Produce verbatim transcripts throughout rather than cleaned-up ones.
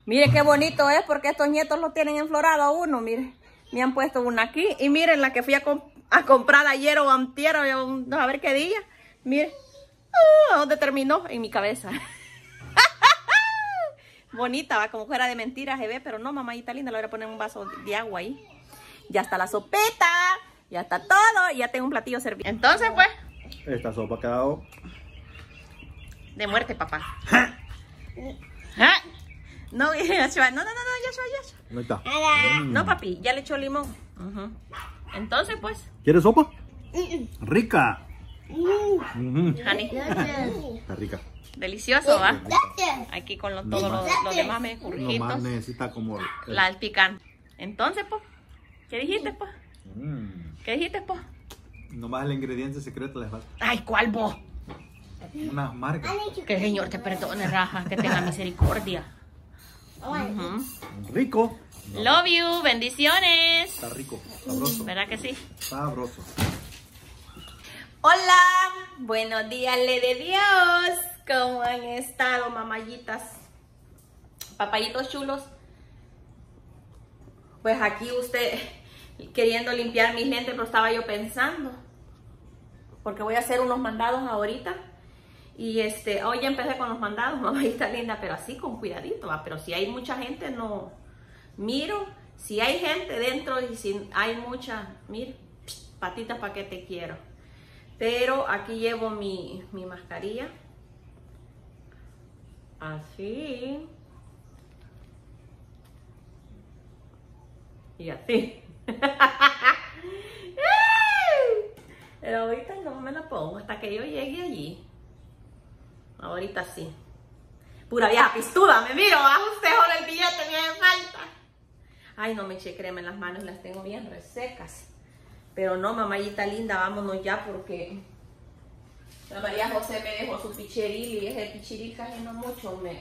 Mire qué bonito es porque estos nietos lo tienen enflorado a uno, mire. Me han puesto una aquí y miren la que fui a, comp a comprar ayer o antier o a ver qué día. Mire, uh, ¿dónde terminó? En mi cabeza. Bonita, va como fuera de mentira se ve, pero no, mamadita linda, le voy a poner un vaso de agua ahí. Ya está la sopeta, ya está todo y ya tengo un platillo servido. Entonces pues, esta sopa ha quedado de muerte, papá. ¿Ah? No, no, no, no, ya ya ya. No está. No, papi, ya le echó limón. Uh-huh. Entonces, pues. ¿Quieres sopa? Rica. Uh-huh. Honey. Está rica. Delicioso, ¿va? Aquí con lo, todo lo, lo demás me Lo curjitos. más necesita como el... La el picante. Entonces, pues, ¿qué dijiste, pues? Mm. ¿Qué dijiste, pues? Nomás el ingrediente secreto les falta. Ay, ¿cuál vos? Unas marcas. Que el Señor te perdone, raja, que tenga misericordia. Uh-huh. Rico. Love you, bendiciones. Está rico, sabroso. ¿Verdad que sí? Sabroso. Hola, buenos días, le de Dios. ¿Cómo han estado, mamayitas? Papayitos chulos. Pues aquí usted queriendo limpiar mis lentes, pero estaba yo pensando. Porque voy a hacer unos mandados ahorita. Y este, hoy ya empecé con los mandados, mamadita linda, pero así con cuidadito, ¿va? Pero si hay mucha gente, no miro. Si hay gente dentro y si hay mucha, mire, patitas para que te quiero. Pero aquí llevo mi, mi mascarilla. Así. Y así. Pero ahorita no me la pongo hasta que yo llegue allí. Ahorita sí. Pura vieja pistuda, me miro, bajo usted con el billete, me hace falta. Ay, no me eché crema en las manos, las tengo bien resecas. Pero no, mamayita linda, vámonos ya porque la María José me dejó su pichiril y ese pichiril casi no mucho me,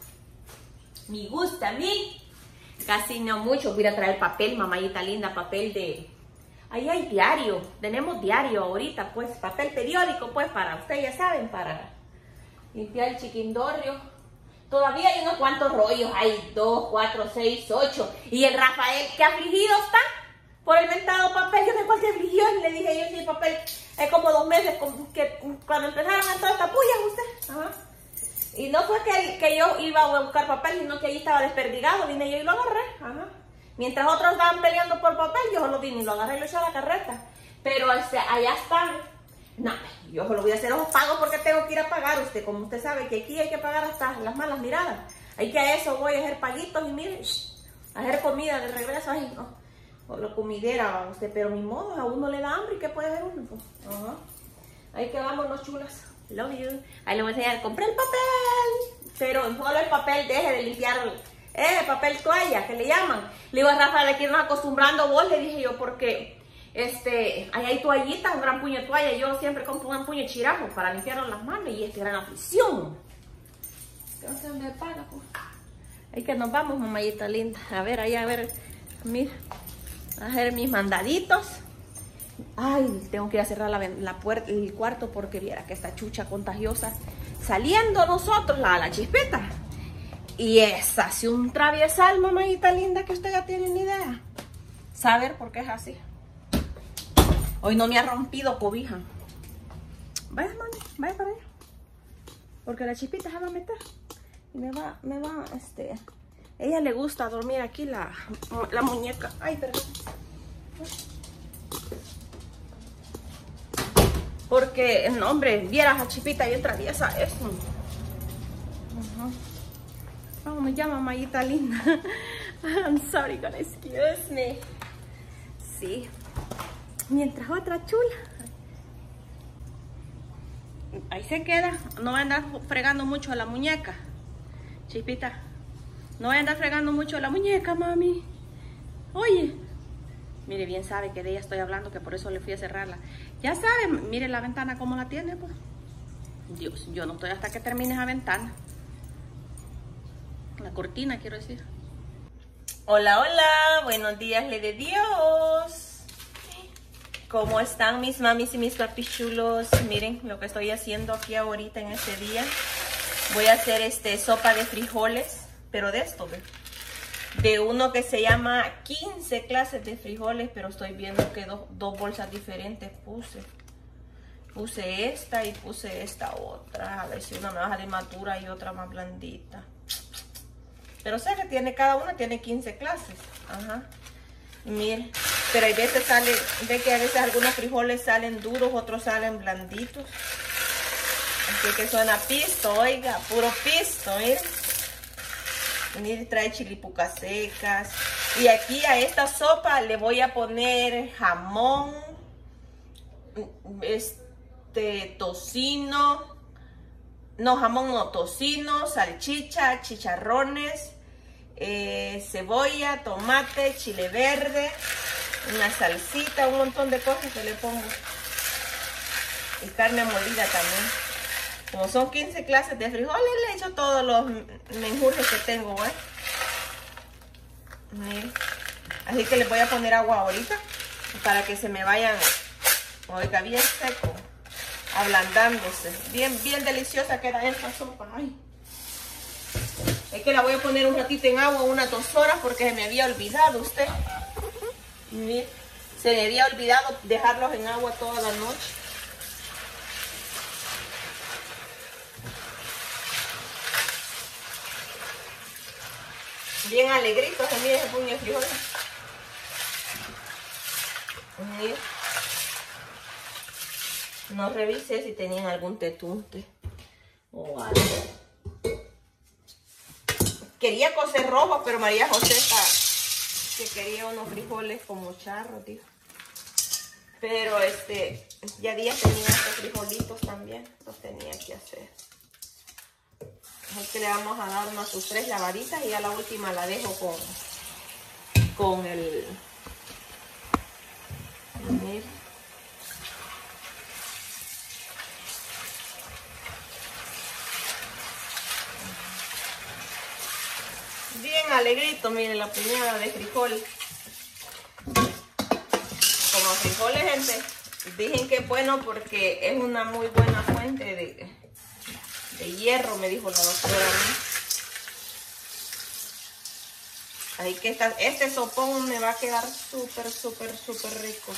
me gusta a mí. Casi no mucho. Voy a traer papel, mamayita linda, papel de... Ahí hay diario, tenemos diario ahorita, pues, papel periódico, pues, para ustedes ya saben, para limpiar el chiquindorrio. Todavía hay unos cuantos rollos, hay dos, cuatro, seis, ocho. Y el Rafael, que afligido está por el mentado papel. Yo me cuál afligió, le dije yo, si el papel es como dos meses que cuando empezaron a toda esta puya, usted. Ajá. Y no fue que, que yo iba a buscar papel, sino que ahí estaba desperdigado, vine yo y lo agarré. Ajá. Mientras otros estaban peleando por papel, yo solo vine y lo agarré y lo eché a la carreta. Pero este, allá están. No, yo solo voy a hacer los pagos porque tengo que ir a pagar. Usted, como usted sabe que aquí hay que pagar hasta las malas miradas. Hay que a eso voy a hacer paguitos y mire, a hacer comida de regreso. Ay, no, o la comidera, usted, pero mi modo, a uno le da hambre y ¿qué puede hacer uno? Ajá. Ahí que vámonos, chulas. Love you. Ahí le voy a enseñar, compré el papel. Pero solo el papel, deje de limpiarlo. Eh, papel toalla, que le llaman. Le digo a Rafael, aquí nos acostumbrando vos, le dije yo, porque este, ahí hay toallitas, un gran puño de toalla. Yo siempre compro un gran puño de chirajo para limpiarnos las manos y es gran afición. Entonces me paga, pues. Ahí que nos vamos, mamayita linda. A ver, ahí a ver, mira, a hacer mis mandaditos. Ay, tengo que ir a cerrar la, la puerta, el cuarto porque viera que esta chucha contagiosa saliendo nosotros, la, la chispeta. Y es así un traviesal, mamadita linda, que usted ya tiene ni idea. Saber por qué es así. Hoy no me ha rompido cobija. Vaya, mami, vaya para allá. Porque la chispita se va a meter. Y me va, me va, este... Ella le gusta dormir aquí la, la muñeca. Ay, perdón. Porque, no, hombre, vieras a chispita bien traviesa eso. Uh-huh. ¿Cómo me llama, mamayita linda? I'm sorry, gonna excuse me. Sí. Mientras otra chula. Ahí se queda. No voy a andar fregando mucho a la muñeca. Chispita. No voy a andar fregando mucho a la muñeca, mami. Oye. Mire, bien sabe que de ella estoy hablando, que por eso le fui a cerrarla. Ya sabe, mire la ventana cómo la tiene, pues. Dios, yo no estoy hasta que termine esa ventana. La cortina, quiero decir. Hola, hola, buenos días, le de Dios. ¿Cómo están mis mamis y mis papis chulos? Miren lo que estoy haciendo aquí ahorita en este día. Voy a hacer este sopa de frijoles. pero de esto, ¿ve? De uno que se llama quince clases de frijoles, pero estoy viendo que do, dos bolsas diferentes puse. Puse esta y puse esta otra. A ver si una me baja de madura y otra más blandita. Pero sé que tiene, cada una tiene quince clases. Ajá. Mire, pero hay veces sale, ve que a veces algunos frijoles salen duros, otros salen blanditos. Así que suena pisto, oiga, puro pisto, mire. Mire, trae chilipucas secas. Y aquí a esta sopa le voy a poner jamón, este, tocino, no, jamón no, tocino, salchicha, chicharrones, eh, cebolla, tomate, chile verde, una salsita, un montón de cosas que le pongo. Y carne molida también. Como son quince clases de frijoles, le echo todos los menjurjes que tengo, ¿eh? Miren. Así que les voy a poner agua ahorita para que se me vayan, oiga, bien seco, ablandándose. Bien, bien deliciosa queda esta sopa. Ay. Es que la voy a poner un ratito en agua, unas dos horas, porque se me había olvidado usted. Miren. Se me había olvidado dejarlos en agua toda la noche. Bien alegrito, se mire ese puño de frijoles. Mire. No revisé si tenían algún tetunte o algo. Quería cocer rojo, pero María José está, que quería unos frijoles como charros, dijo. Pero este, ya días tenía estos frijolitos también, los tenía que hacer. Es que le vamos a dar unas sus tres lavaditas y ya la última la dejo con, con el... Miren. Bien alegrito, miren la puñada de frijol. Como frijoles, gente, dicen que es bueno porque es una muy buena fuente de... de hierro, me dijo la doctora. Ahí que está, este sopón me va a quedar súper, súper, súper rico.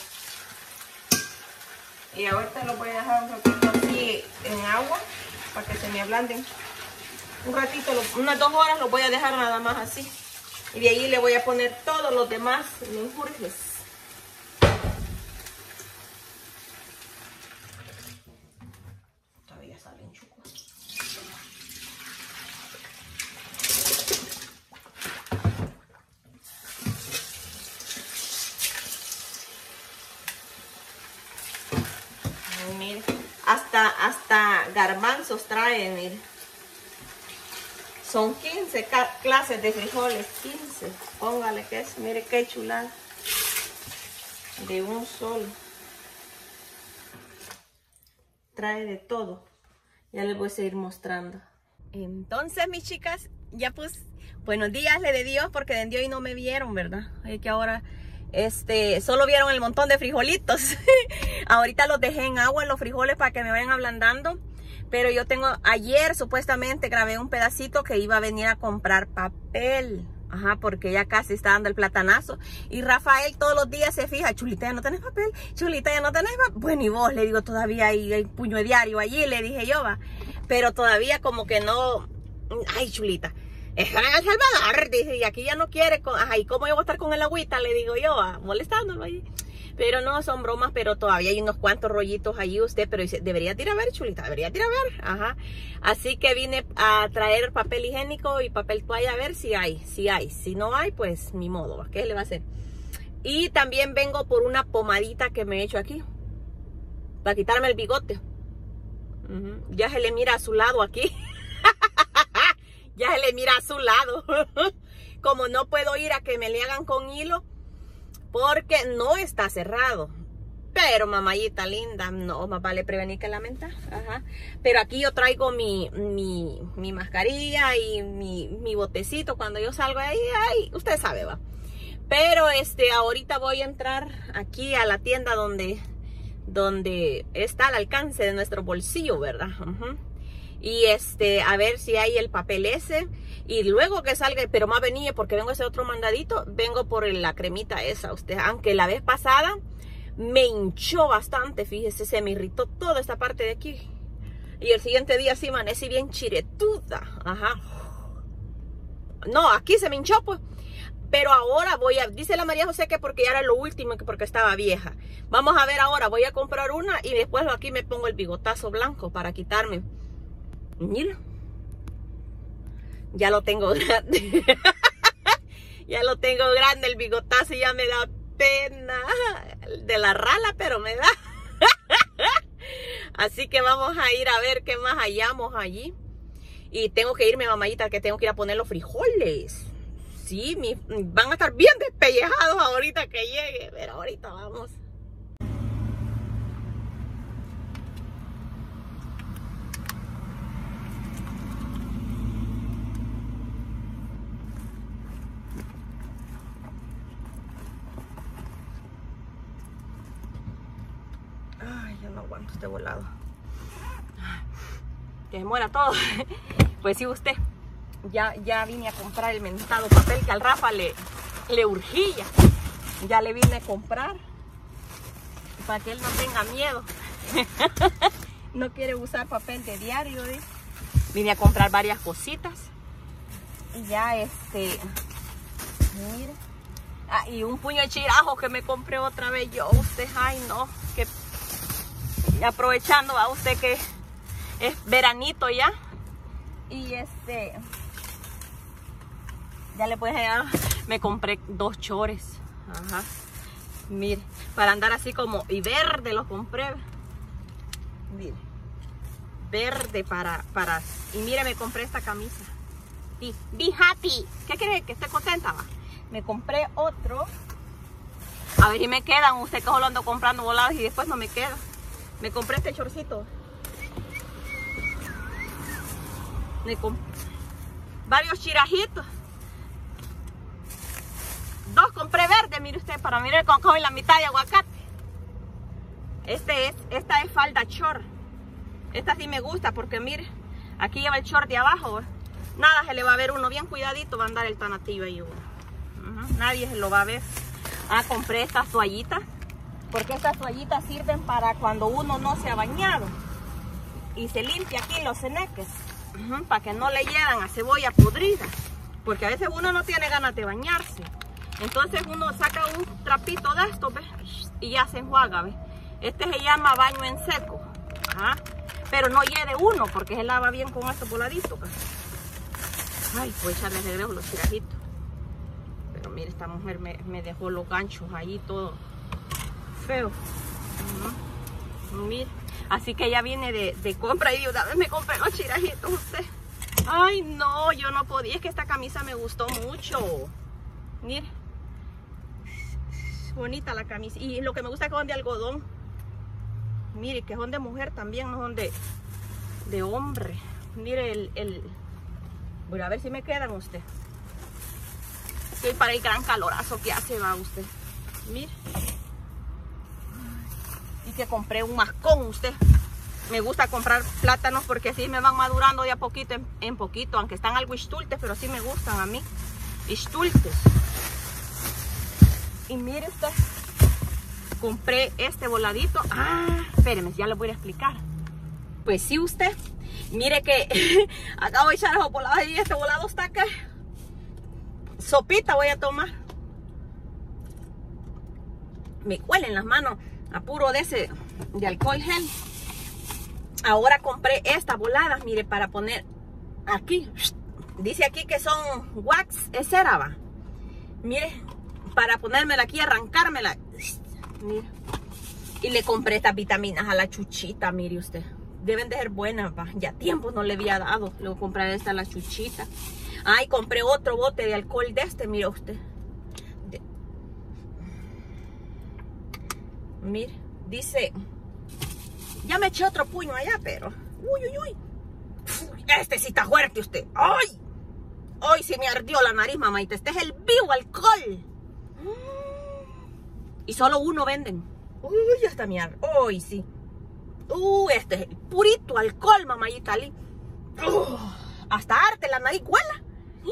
Y ahorita lo voy a dejar un ratito así en agua para que se me ablanden. Un ratito, unas dos horas lo voy a dejar nada más así. Y de ahí le voy a poner todos los demás menjurjes. Todavía salen chucos. Mire, hasta, hasta garbanzos traen, mire. Son quince clases de frijoles, quince. Póngale que es, mire qué chulada. De un solo. Trae de todo. Ya les voy a seguir mostrando. Entonces, mis chicas, ya pues, buenos días le de Dios, porque de hoy no me vieron, ¿verdad? Hay que ahora, este, solo vieron el montón de frijolitos. Ahorita los dejé en agua, los frijoles, para que me vayan ablandando. Pero yo tengo, ayer supuestamente grabé un pedacito que iba a venir a comprar papel. Ajá, porque ya casi está dando el platanazo. Y Rafael todos los días se fija, Chulita, ¿ya no tenés papel? Chulita, ¿ya no tenés papel? Bueno, y vos, le digo, todavía hay, hay puño de diario allí, le dije yo, va. Pero todavía como que no... Ay, Chulita, es en El Salvador, dice, y aquí ya no quiere... Con... Ajá, ¿y cómo yo voy a estar con el agüita? Le digo yo, va, molestándolo allí. Pero no, son bromas, pero todavía hay unos cuantos rollitos allí usted, pero dice, debería ir a ver, Chulita, debería ir a ver, ajá. Así que vine a traer papel higiénico y papel toalla a ver si hay, si hay. Si no hay, pues ni modo, ¿qué le va a hacer? Y también vengo por una pomadita que me he hecho aquí, para quitarme el bigote. Uh-huh. Ya se le mira a su lado aquí. Ya se le mira a su lado. Como no puedo ir a que me le hagan con hilo, porque no está cerrado. Pero mamayita linda, no, más vale prevenir que lamentar. Ajá. Pero aquí yo traigo mi, mi, mi mascarilla y mi, mi botecito cuando yo salgo ahí, ahí, usted sabe, va. Pero este, ahorita voy a entrar aquí a la tienda donde, donde está al alcance de nuestro bolsillo, ¿verdad? Uh-huh. Y este, a ver si hay el papel ese. Y luego que salga, pero más venía porque vengo a hacer otro mandadito, vengo por la cremita esa, usted. Aunque la vez pasada me hinchó bastante, fíjese, se me irritó toda esta parte de aquí. Y el siguiente día sí amanecí bien chiretuda. Ajá. No, aquí se me hinchó, pues. Pero ahora voy a, dice la María José que porque ya era lo último, que porque estaba vieja. Vamos a ver ahora, voy a comprar una y después aquí me pongo el bigotazo blanco para quitarme. Mira. Ya lo tengo grande. Ya lo tengo grande el bigotazo y ya me da pena. De la rala, pero me da. Así que vamos a ir a ver qué más hallamos allí. Y tengo que irme, mamayita, que tengo que ir a poner los frijoles. Sí, mi, van a estar bien despellejados ahorita que llegue. Pero ahorita vamos. Ay, ya no aguanto este volado. Que se muera todo. Pues sí, usted. Ya, ya vine a comprar el mentado papel que al Rafa le, le urgía. Ya le vine a comprar. Para que él no tenga miedo. No quiere usar papel de diario, ¿eh? Vine a comprar varias cositas. Y ya este... Mire. Ah, y un puño de chirajo que me compré otra vez yo. Usted, ay no. Que... Y aprovechando a usted que es veranito ya. Y este... Ya le puedes hallar. Me compré dos chores. Ajá. Mire, para andar así como... Y verde los compré. Mire. Verde para... para y mire, me compré esta camisa. Y be happy. ¿Qué quiere que esté contenta? Va? Me compré otro. A ver si me quedan. Usted que solo ando comprando volados y después no me queda. Me compré este chorcito. Me compré varios chirajitos. Dos compré verde, mire usted, para mirar con cojo y la mitad de aguacate. Este es, esta es falda short. Esta sí me gusta porque mire, aquí lleva el short de abajo. ¿Eh? Nada se le va a ver uno, bien cuidadito va a andar el tanatillo ahí uno. Uh-huh. Nadie se lo va a ver. Ah, compré estas toallitas. Porque estas toallitas sirven para cuando uno no se ha bañado. Y se limpia aquí los ceneques. Uh-huh, para que no le llegan a cebolla podrida. Porque a veces uno no tiene ganas de bañarse. Entonces uno saca un trapito de esto, ¿ves? Y ya se enjuaga, ¿ves? Este se llama baño en seco. ¿Ah? Pero no hiede uno porque se lava bien con estos voladitos. ¿Ves? Ay, pues echarle regreso los tirajitos. Pero mire, esta mujer me, me dejó los ganchos ahí todo feo. Uh-huh. Mire. Así que ya viene de, de compra y una vez me compré los chirajitos usted. Ay, no, yo no podía. Es que esta camisa me gustó mucho. Mire. Bonita la camisa. Y lo que me gusta es que son de algodón. Mire, que son de mujer también, no son de, de hombre. Mire el, el... Voy a ver si me quedan usted. Estoy para el gran calorazo que hace, va usted. Mire. Y que compré un mascón usted. Me gusta comprar plátanos porque así me van madurando de a poquito en, en poquito. Aunque están algo istultes, pero sí me gustan a mí. Istultes. Y mire usted. Compré este voladito. Ah, espéreme, ya le voy a explicar. Pues sí usted. Mire que acabo de echar los volados y este volado está acá. Sopita voy a tomar. Me huelen las manos a puro de ese de alcohol gel. Ahora compré estas voladas, mire, para poner aquí. Dice aquí que son wax, es cera, va. Mire, para ponérmela aquí, arrancármela. Mire. Y le compré estas vitaminas a la chuchita, mire usted. Deben de ser buenas, va. Ya tiempo no le había dado. Le voy a comprar esta a la chuchita. Ay, ah, compré otro bote de alcohol de este, mire usted. De... Mire, dice... Ya me eché otro puño allá, pero... Uy, uy, uy. Este sí está fuerte usted. ¡Ay! Hoy sí me ardió la nariz, mamita. Este es el vivo alcohol. Y solo uno venden. Uy, ya está mi ar... Hoy sí. Uh, este es el purito alcohol, mamayita. Uh, hasta arte la nariz huela.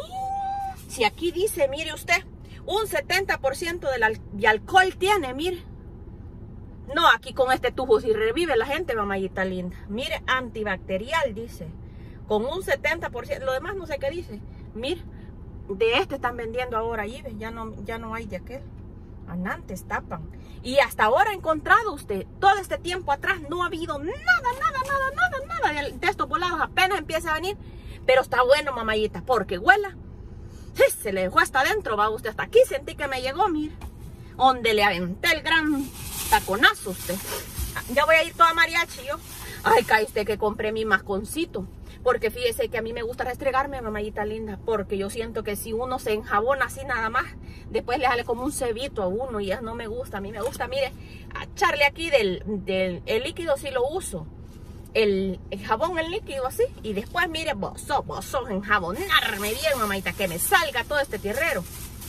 Si aquí dice, mire usted, un setenta por ciento de, al de alcohol tiene, mire. No, aquí con este tubo si revive la gente, mamallita linda. Mire, antibacterial dice. Con un setenta por ciento. Lo demás no sé qué dice. Mire, de este están vendiendo ahora ahí, ya no, ya no hay de aquel. Antes tapan. Y hasta ahora ha encontrado usted, todo este tiempo atrás no ha habido nada, nada, nada, nada, nada de, de estos volados. Apenas empieza a venir. Pero está bueno, mamallita, porque huela. Sí, se le dejó hasta adentro, va usted. Hasta aquí sentí que me llegó, mire. Donde le aventé el gran taconazo usted. Ya voy a ir toda mariachi yo. Ay, cállate que compré mi masconcito. Porque fíjese que a mí me gusta restregarme, mamallita linda. Porque yo siento que si uno se enjabona así nada más, después le sale como un cebito a uno y ya no me gusta. A mí me gusta, mire, a echarle aquí del, del el líquido si lo uso. El, el jabón, el líquido así. Y después, mire, bozo, bozo, enjabonarme bien, mamallita. Que me salga todo este tierrero.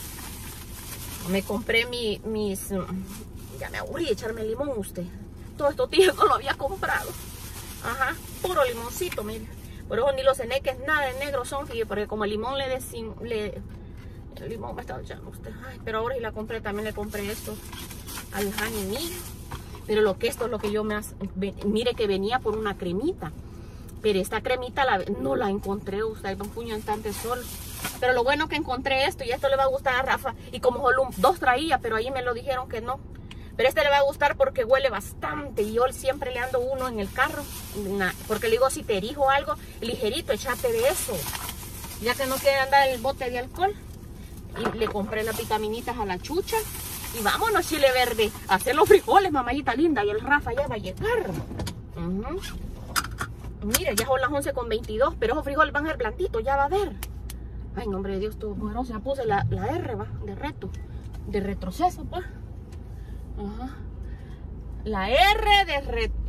Me compré mi, mis... Ya me aburrí de echarme limón usted. Todo esto tiempo lo había comprado. Ajá, puro limoncito, mire. Por eso ni los eneques nada de negro son, fíjate, porque como el limón le decimos, le, el limón me está echando usted. Ay, pero ahora sí la compré, también le compré esto al honey, mire. Pero lo que esto es lo que yo me hace, mire que venía por una cremita. Pero esta cremita la, no la encontré, usted, hay un puño en tanto sol. Pero lo bueno que encontré esto, y esto le va a gustar a Rafa. Y como solo dos traía, pero ahí me lo dijeron que no. Pero este le va a gustar porque huele bastante. Y yo siempre le ando uno en el carro. Porque le digo, si te erijo algo, ligerito, échate de eso. Ya que no quiere andar el bote de alcohol. Y le compré las vitaminitas a la chucha. Y vámonos, chile verde, a hacer los frijoles, mamallita linda. Y el Rafa ya va a llegar. Uh-huh. Mire, ya son las once con veintidós. Pero esos frijoles van a ser blanditos, ya va a ver. Ay, nombre de Dios, todo poderoso. Ya puse la, la R, va, de reto. De retroceso, pues. Ajá. La R de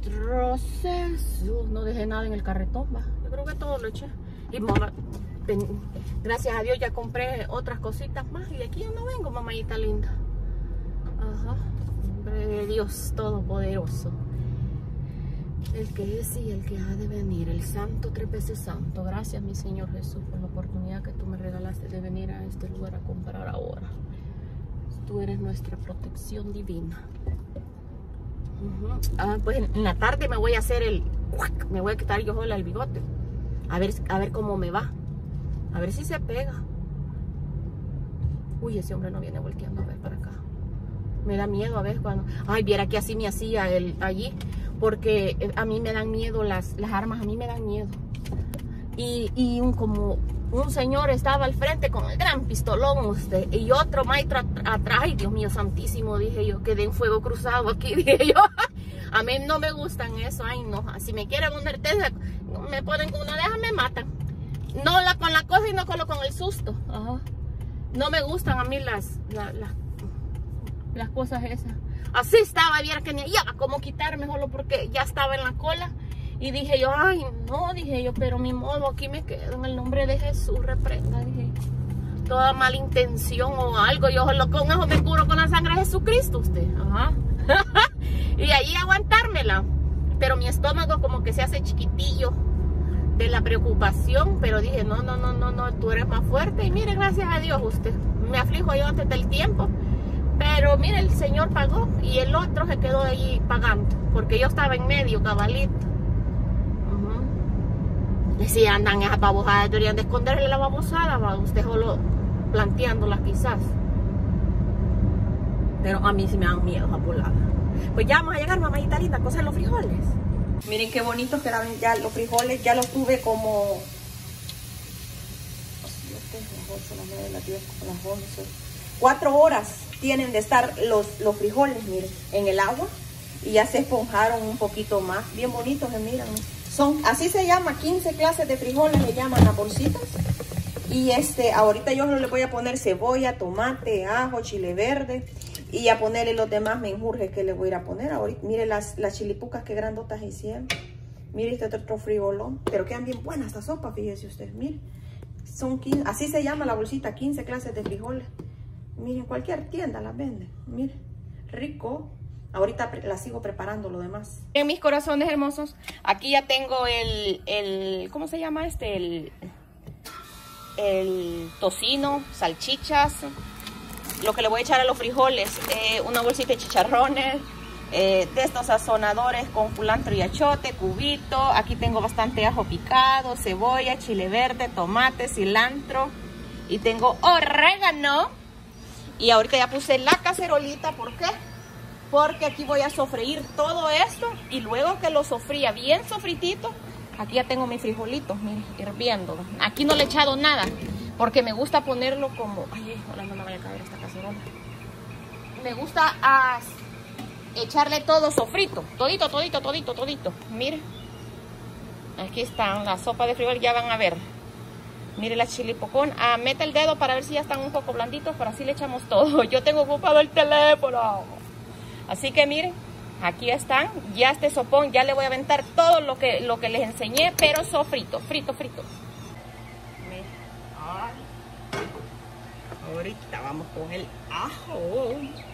retroceso. No dejé nada en el carretón, va. Yo creo que todo lo eché. Y mamá, ven, gracias a Dios ya compré otras cositas más. Y de aquí yo no vengo, mamallita linda. Ajá. Nombre de Dios todopoderoso. El que es y el que ha de venir. El santo, tres veces santo. Gracias, mi Señor Jesús, por la oportunidad que tú me regalaste de venir a este lugar a comprar ahora. Tú eres nuestra protección divina. Uh-huh. Ah, pues en, en la tarde me voy a hacer el... Me voy a quitar yo sola el bigote. A ver, a ver cómo me va. A ver si se pega. Uy, ese hombre no viene volteando a ver para acá. Me da miedo a ver cuando... Ay, viera que así me hacía él allí. Porque a mí me dan miedo las, las armas. A mí me dan miedo. Y, y un como... Un señor estaba al frente con el gran pistolón usted, y otro maestro atrás. Ay, Dios mío santísimo, dije yo, que den fuego cruzado aquí, dije yo. A mí no me gustan eso, ay no. Si me quieren una certeza, me ponen con una deja, me matan. No la, con la cosa y no con, lo, con el susto. Ajá. No me gustan a mí las, la, la, las cosas esas. Así estaba, viera que ni ya, como quitarme solo porque ya estaba en la cola. Y dije yo, ay, no, dije yo, pero mi modo, aquí me quedo en el nombre de Jesús, reprenda, dije. Toda mala intención o algo, yo solo con eso me curo con la sangre de Jesucristo, usted. Ajá. Y ahí aguantármela. Pero mi estómago como que se hace chiquitillo de la preocupación, pero dije, no, no, no, no, no, tú eres más fuerte. Y mire, gracias a Dios, usted. Me aflijo yo antes del tiempo. Pero mire, el Señor pagó y el otro se quedó ahí pagando, porque yo estaba en medio, cabalito. Y si andan esas babosadas, deberían de esconderle la babosada, va usted solo planteándolas quizás. Pero a mí sí me dan miedo a volar. Pues ya vamos a llegar, mamá linda, a cocer los frijoles. Miren qué bonitos quedaron ya los frijoles, ya los tuve como... las ocho, las nueve, las diez, las once. Cuatro horas tienen de estar los, los frijoles, miren, en el agua. Y ya se esponjaron un poquito más. Bien bonitos, se miran. Son, así se llama, quince clases de frijoles le llaman a bolsitas. Y este, ahorita yo le voy a poner cebolla, tomate, ajo, chile verde. Y a ponerle los demás menjurjes que le voy a ir a poner ahorita. Mire las, las chilipucas que grandotas hicieron. Mire este otro frijolón. Pero quedan bien buenas esta sopa, fíjese usted. Mire, son quince, así se llama la bolsita, quince clases de frijoles. Miren, cualquier tienda las vende. Mire, rico. Ahorita la sigo preparando lo demás. En mis corazones hermosos, aquí ya tengo el, el ¿cómo se llama este? El, el tocino, salchichas. Lo que le voy a echar a los frijoles, eh, una bolsita de chicharrones, eh, de estos sazonadores con culantro y achote, cubito. Aquí tengo bastante ajo picado, cebolla, chile verde, tomate, cilantro. Y tengo orégano. Y ahorita ya puse la cacerolita, ¿por qué? Porque aquí voy a sofreír todo esto. Y luego que lo sofría bien sofritito, aquí ya tengo mis frijolitos, miren, hirviendo. Aquí no le he echado nada, porque me gusta ponerlo como... Ay, hola, no me vaya a caer esta cacerola. Me gusta a echarle todo sofrito. Todito, todito, todito, todito. Miren. Aquí están las sopas de frijol, ya van a ver. Mire la chilipocón. Ah, mete el dedo para ver si ya están un poco blanditos, pero así le echamos todo. Yo tengo ocupado el teléfono. Así que miren, aquí están. Ya este sopón, ya le voy a aventar todo lo que, lo que les enseñé, pero sofrito, frito, frito. Miren. Ay. Ahorita vamos con el ajo.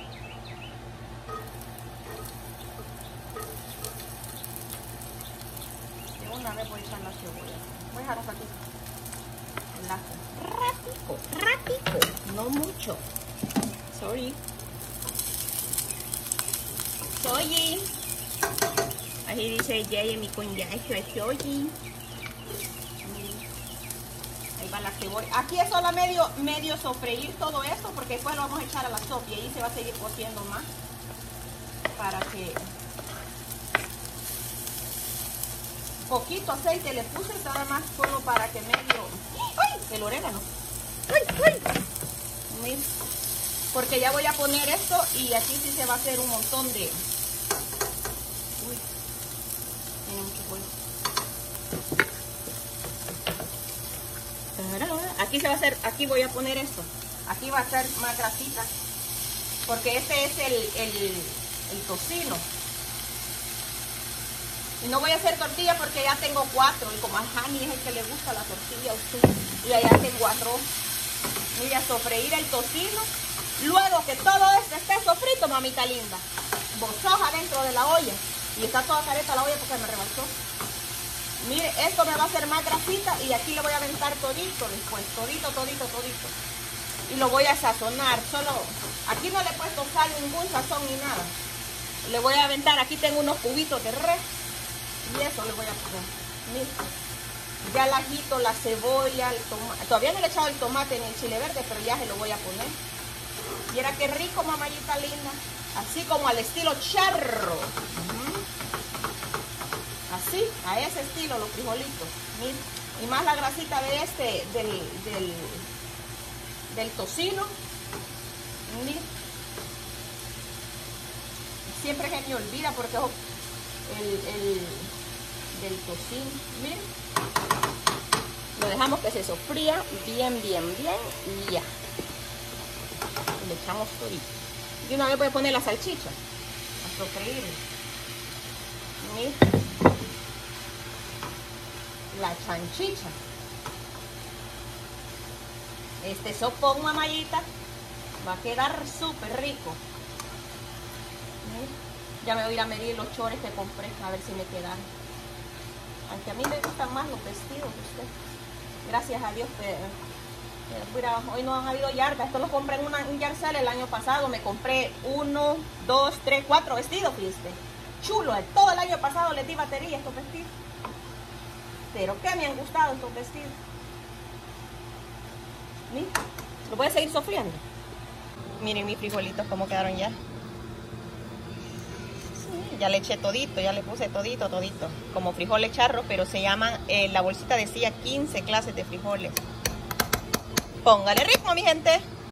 De una vez voy a echar la cebolla. Voy a dejar un ratito. El ajo. Ratico, ratico. No mucho. Sorry. Sorry. Ahí dice Jamie con ya hecho es sorry. Ahí va la cebolla. Aquí es solo medio, medio sofreír todo esto, porque después lo vamos a echar a la sopa y ahí se va a seguir cociendo más. Para que... Poquito aceite le puse, nada más solo para que medio... ¡Ay! El orégano. ¡Ay! ¡Ay! Miren. Porque ya voy a poner esto y aquí sí se va a hacer un montón de... Uy. Tiene mucho pollo. Aquí se va a hacer, aquí voy a poner esto. Aquí va a estar más grasita. Porque este es el, el, el tocino. Y no voy a hacer tortilla porque ya tengo cuatro. Y como a Hani es el que le gusta la tortilla, y allá tengo arroz. Voy a sofreír el tocino. Luego que todo esto esté sofrito, mamita linda, bozoja dentro de la olla. Y está toda careta la olla porque me rebalsó. Mire, esto me va a hacer más grasita y aquí le voy a aventar todito después. Todito, todito, todito. Y lo voy a sazonar. Solo, aquí no le he puesto sal, ningún sazón ni nada. Le voy a aventar, aquí tengo unos cubitos de res. Y eso le voy a poner. Mire. Ya el ajito, la cebolla, el tomate. Todavía no le he echado el tomate ni el chile verde, pero ya se lo voy a poner. Y era que rico, mamayita linda. Así como al estilo charro. Uh-huh. Así, a ese estilo, los frijolitos. Miren. Y más la grasita de este, del, del, del tocino. Miren. Siempre se me olvida porque el, el del tocino. Miren. Lo dejamos que se sofría bien, bien, bien. Y ya. Le echamos todito. Y una vez voy a poner la salchicha a sofreír. Miren. La chanchicha. Este sopón, mamayita, va a quedar súper rico. Miren. Ya me voy a ir a medir los chores que compré, a ver si me quedan. Aunque a mí me gustan más los vestidos de usted. Gracias a Dios que... Mira, hoy no han habido yardas. Esto lo compré en una, un Yarcel el año pasado. Me compré uno, dos, tres, cuatro vestidos, ¿viste? Chulo. Todo el año pasado les di batería a estos vestidos. Pero que me han gustado estos vestidos. Miren, lo voy a seguir sofriendo. Miren mis frijolitos cómo quedaron ya. Sí, ya le eché todito, ya le puse todito, todito. Como frijoles charros, pero se llaman, eh, la bolsita decía quince clases de frijoles. Póngale ritmo, mi gente.